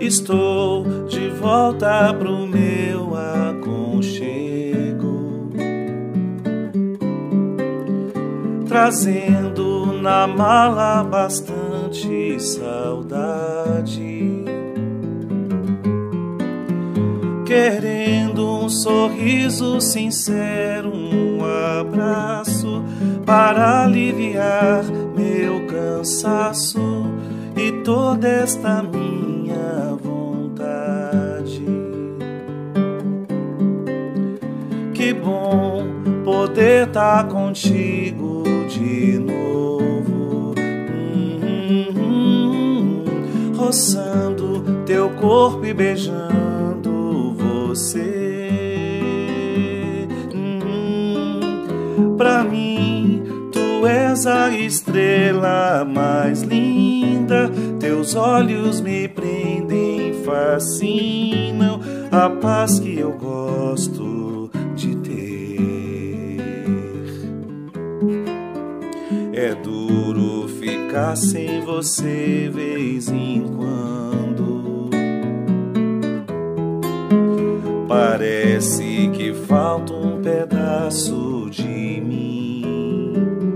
estou de volta pro meu aconchego, trazendo na mala bastante saudade, querendo um sorriso sincero, um abraço para aliviar meu cansaço e toda esta minha vontade. Que bom poder estar contigo de novo, roçando teu corpo e beijando você. Pra mim tu és a estrela mais linda, teus olhos me prendem, fascinam, a paz que eu gosto de ter. É duro ficar sem você vez em quando, parece que falta um pedaço de mim.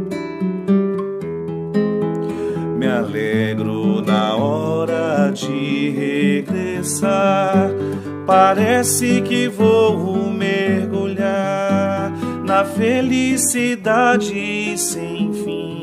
Me alegro na hora de regressar, parece que vou mergulhar na felicidade sem fim.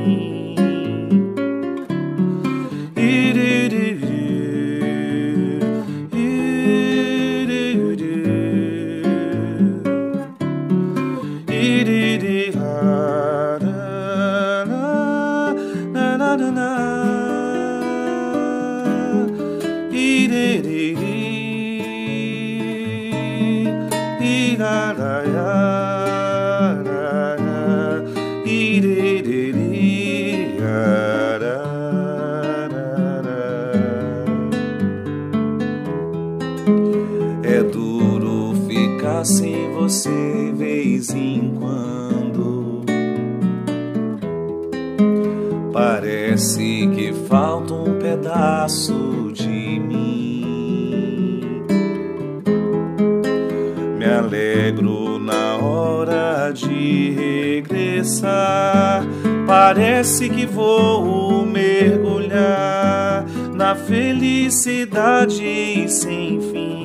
É duro ficar sem você vez em quando, parece que falta um pedaço de mim. Me alegro na hora de regressar, parece que vou mergulhar na felicidade sem fim.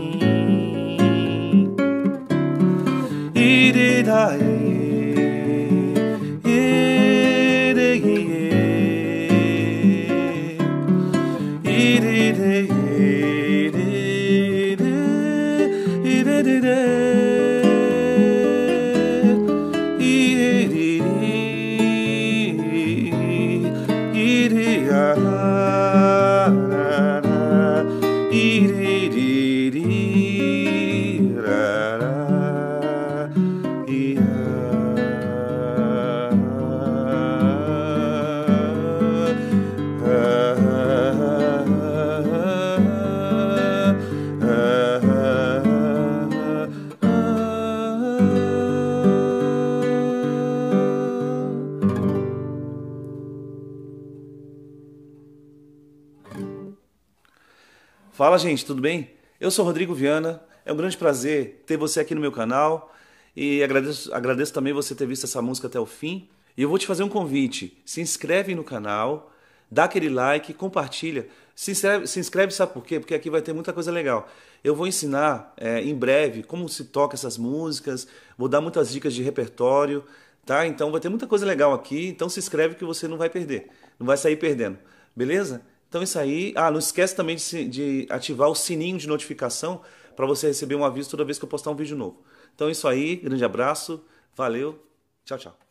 Fala, gente, tudo bem? Eu sou Rodrigo Viana, é um grande prazer ter você aqui no meu canal e agradeço também você ter visto essa música até o fim. E eu vou te fazer um convite, se inscreve no canal, dá aquele like, compartilha. Se inscreve, sabe por quê? Porque aqui vai ter muita coisa legal. Eu vou ensinar em breve como se toca essas músicas, vou dar muitas dicas de repertório, tá? Então vai ter muita coisa legal aqui, então se inscreve que você não vai perder, não vai sair perdendo, beleza? Então isso aí. Ah, não esquece também de ativar o sininho de notificação para você receber um aviso toda vez que eu postar um vídeo novo. Então é isso aí, grande abraço, valeu, tchau, tchau.